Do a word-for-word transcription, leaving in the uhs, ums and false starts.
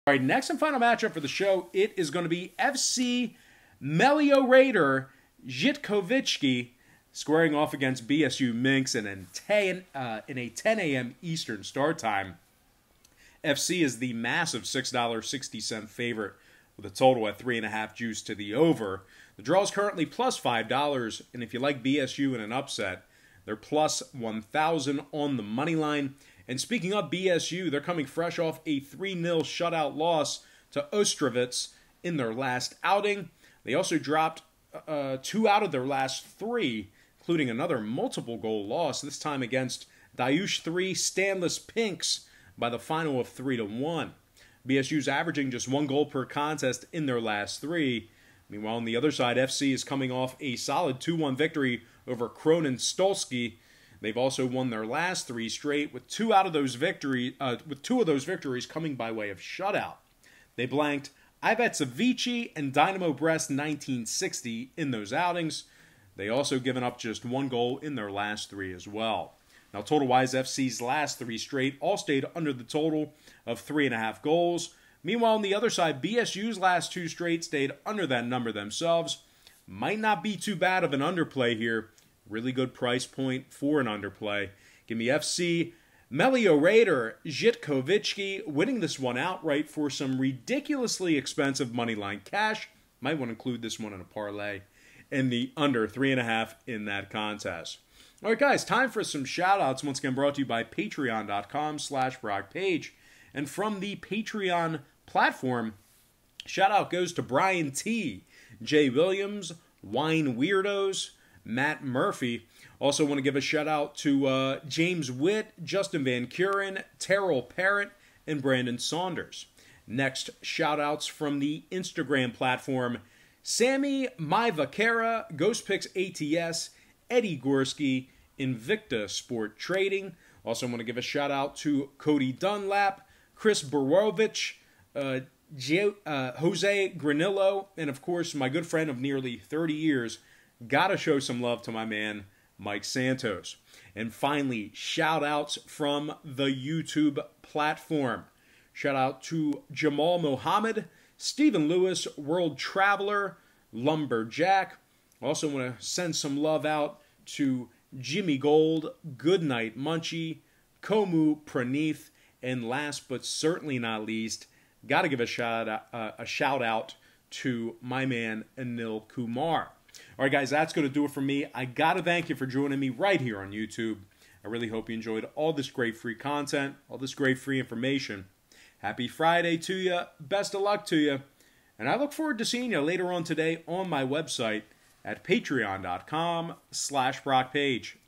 All right, next and final matchup for the show, it is going to be F C Meliorator Zhitkovitsky squaring off against B S U Minx in a ten, uh, in a ten a m Eastern start time. F C is the massive six dollars and sixty cents favorite with a total at three point five juice to the over. The draw is currently plus five dollars, and if you like B S U in an upset, they're plus one thousand on the money line. And speaking of B S U, they're coming fresh off a three nil shutout loss to Ostrovets in their last outing. They also dropped uh, two out of their last three, including another multiple goal loss, this time against Dayush three Stanless Pinks by the final of three to one. B S U's averaging just one goal per contest in their last three. Meanwhile, on the other side, F C is coming off a solid two one victory over Kronen Stolsky. They've also won their last three straight, with two out of those victory, uh, with two of those victories coming by way of shutout. They blanked Ivets and Dynamo Brest nineteen sixty in those outings. They also given up just one goal in their last three as well. Now, total-wise, F C's last three straight all stayed under the total of three and a half goals. Meanwhile, on the other side, B S U's last two straight stayed under that number themselves. Might not be too bad of an underplay here. Really good price point for an underplay. Give me F C Meliorator Zhitkovitsky winning this one outright for some ridiculously expensive moneyline cash. Might want to include this one in a parlay. And the under three and a half in that contest. All right, guys, time for some shout-outs. Once again, brought to you by patreon.com slash brockpage. And from the Patreon platform, shout-out goes to Brian T., Jay Williams, Wine Weirdos, Matt Murphy. Also want to give a shout-out to uh, James Witt, Justin Van Kuren, Terrell Parrott, and Brandon Saunders. Next, shout-outs from the Instagram platform, Sammy Maivakera, GhostPix A T S, Eddie Gorski, Invicta Sport Trading. Also want to give a shout-out to Cody Dunlap, Chris Borovich, uh, J- uh, Jose Granillo, and of course, my good friend of nearly thirty years, gotta show some love to my man, Mike Santos. And finally, shout-outs from the YouTube platform. Shout-out to Jamal Mohammed, Stephen Lewis, World Traveler, Lumberjack. Also want to send some love out to Jimmy Gold, Goodnight Munchie, Komu Praneeth, and last but certainly not least, got to give a shout out, uh, a shout out to my man Anil Kumar. All right, guys, that's going to do it for me. I got to thank you for joining me right here on YouTube. I really hope you enjoyed all this great free content, all this great free information. Happy Friday to you. Best of luck to you. And I look forward to seeing you later on today on my website at patreon.com slash brockpage.